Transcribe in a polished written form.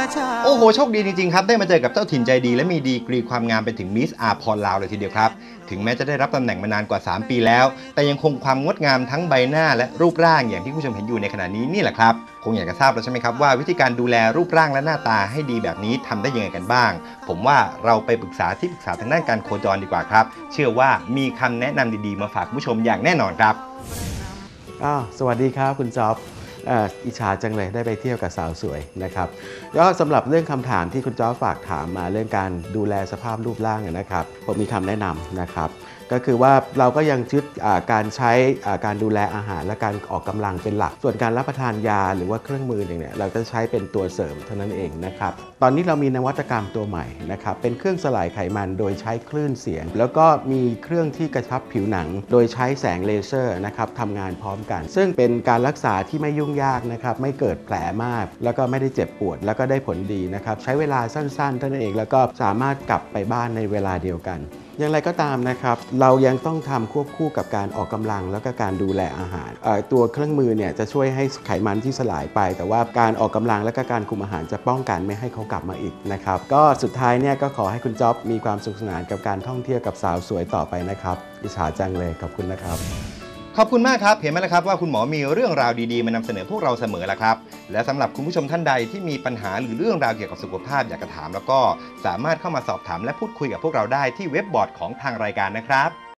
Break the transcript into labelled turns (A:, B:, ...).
A: โอ้โหโชคดีจริงๆครับได้มาเจอกับเจ้าถิ่นใจดีและมีดีกรีความงามไปถึงมิสอาพรลาวเลยทีเดียวครับถึงแม้จะได้รับตำแหน่งมานานกว่า3ปีแล้วแต่ยังคงความงดงามทั้งใบหน้าและรูปร่างอย่างที่ผู้ชมเห็นอยู่ในขณะนี้นี่แหละครับคงอยากจะทราบแล้วใช่ไหมครับว่าวิธีการดูแลรูปร่างและหน้าตาให้ดีแบบนี้ทำได้ยังไงกันบ้างผมว่าเราไปปรึกษาที่ปรึกษาทางด้านการโคจรดีกว่าครับเชื่อว่ามีคำแนะนำดีๆมาฝากผู้ชมอย่างแน่นอนครับ
B: สวัสดีครับคุณจ๊อบอิจฉาจังเลยได้ไปเที่ยวกับสาวสวยนะครับก็สำหรับเรื่องคำถามที่คุณจ๊อบฝากถามมาเรื่องการดูแลสภาพรูปร่างนะครับผมมีคำแนะนำนะครับก็คือว่าเราก็ยังยึดการใช้การดูแลอาหารและการออกกำลังเป็นหลักส่วนการรับประทานยาหรือว่าเครื่องมือเนี่ยเราจะใช้เป็นตัวเสริมเท่านั้นเองนะครับตอนนี้เรามีนวัตกรรมตัวใหม่นะครับเป็นเครื่องสลายไขมันโดยใช้คลื่นเสียงแล้วก็มีเครื่องที่กระชับผิวหนังโดยใช้แสงเลเซอร์นะครับทำงานพร้อมกันซึ่งเป็นการรักษาที่ไม่ยุ่งยากนะครับไม่เกิดแผลมากแล้วก็ไม่ได้เจ็บปวดแล้วก็ได้ผลดีนะครับใช้เวลาสั้นๆเท่านั้นเองแล้วก็สามารถกลับไปบ้านในเวลาเดียวกันอย่างไรก็ตามนะครับเรายังต้องทำควบคู่กับการออกกำลังแล้วก็การดูแลอาหารตัวเครื่องมือเนี่ยจะช่วยให้ไขมันที่สลายไปแต่ว่าการออกกำลังและก็การคุมอาหารจะป้องกันไม่ให้เขากลับมาอีกนะครับก็สุดท้ายเนี่ยก็ขอให้คุณจ๊อบมีความสุขสนานกับการท่องเที่ยวกับสาวสวยต่อไปนะครับอิจฉาจังเลยขอบคุณนะครับ
A: ขอบคุณมากครับเห็นไหมล่ะครับว่าคุณหมอมีเรื่องราวดีๆมานำเสนอพวกเราเสมอละครับและสำหรับคุณผู้ชมท่านใดที่มีปัญหาหรือเรื่องราวเกี่ยวกับสุขภาพอยากจะถามแล้วก็สามารถเข้ามาสอบถามและพูดคุยกับพวกเราได้ที่เว็บบอร์ดของทางรายการนะครับ